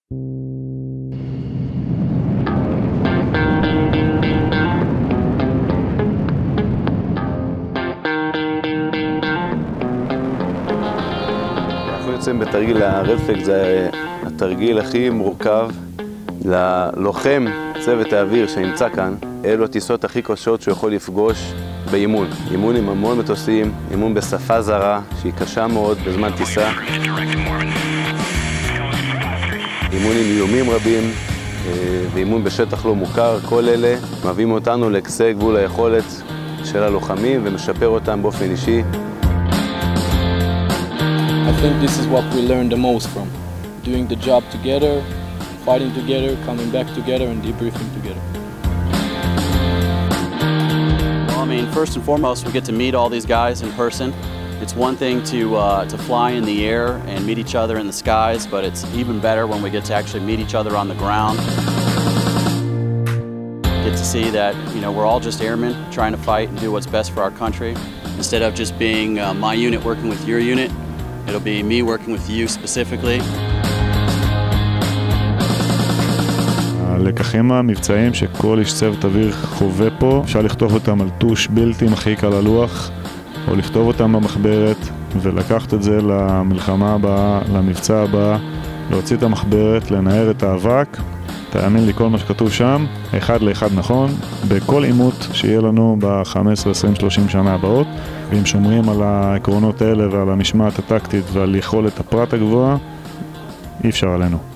אנחנו יוצאים בתרגיל הרדפלקס, זה התרגיל הכי מורכב ללוחם צוות האוויר שנמצא כאן. אלו הטיסות הכי קשות שהוא יכול לפגוש באימון. אימון עם המון מטוסים, אימון בשפה זרה שהיא קשה מאוד בזמן טיסה. אימון עם איומים רבים ואימון בשטח לא מוכר. כל אלה מביאים אותנו לקצה גבול היכולת של הלוחמים ומשפר אותם באופן אישי. I think this is what we learned the most from. Doing the job together, fighting together, coming back together and debriefing together. Well, I mean, first and foremost, we get to meet all these guys in person. It's one thing to fly in the air and meet each other in the skies, but it's even better when we get to actually meet each other on the ground. Get to see that, you know, we're all just airmen trying to fight and do what's best for our country. Instead of just being my unit working with your unit, it'll be me working with you specifically. הלקחים המבצעיים שכל איש צוות אוויר חווה פה, אפשר לכתוב אותם על טוש בלתי מחיק על הלוח, או לכתוב אותם במחברת ולקחת את זה למלחמה הבאה, למבצע הבא, להוציא את המחברת, לנער את האבק. תאמין לי, כל מה שכתוב שם, אחד לאחד נכון, בכל עימות שיהיה לנו ב-15, 20, 30 שנה הבאות. ואם שומרים על העקרונות האלה ועל המשמעת הטקטית ועל יכולת הפרט הגבוהה, אי אפשר עלינו.